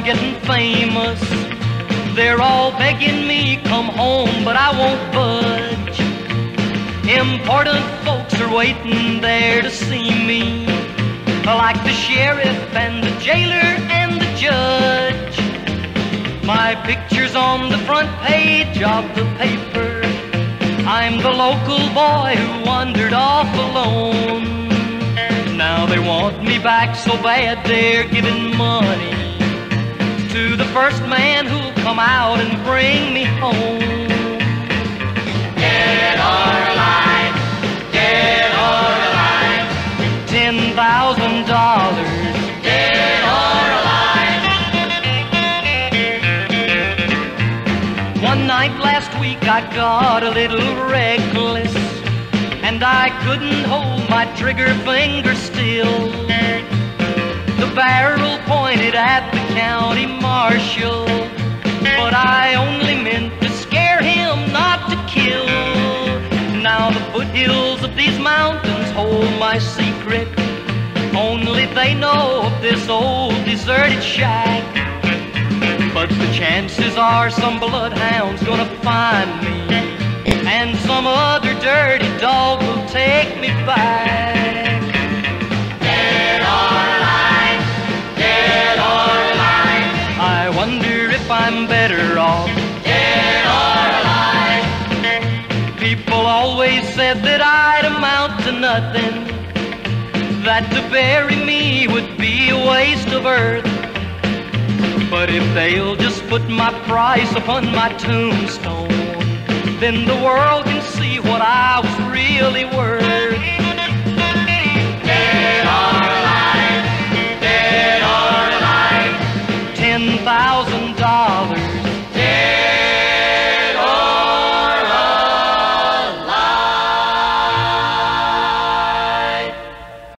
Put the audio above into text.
getting famous. They're all begging me come home, but I won't budge. Important folks are waiting there to see me, like the sheriff and the jailer and the judge. My picture's on the front page of the paper. I'm the local boy who wandered off alone. Now they want me back so bad they're giving money to the first man who'll come out and bring me home. Dead or alive, dead or alive, $10,000. dead or alive. One night last week I got a little reckless, and I couldn't hold my trigger finger still. The barrel pointed at the county marshal, but I only meant to scare him, not to kill. Now the foothills of these mountains hold my secret. Only they know of this old deserted shack. But the chances are some bloodhound's gonna find me, and some other dirty dog will take me back. Dead or alive, dead or alive, I wonder if I'm better off. dead or alive. People always said that I'd amount to nothing, that to bury me would be a waste of earth. But if they'll just put my price upon my tombstone, then the world can see what I was really worth.